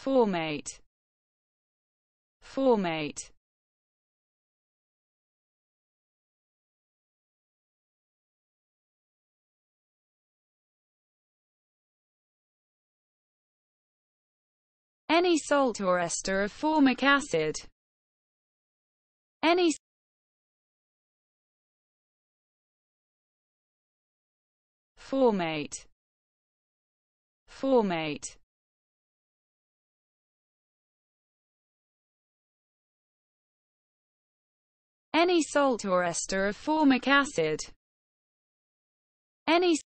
Formate. Formate. Any salt or ester of formic acid. Any Formate. Formate. Any salt or ester of formic acid. Any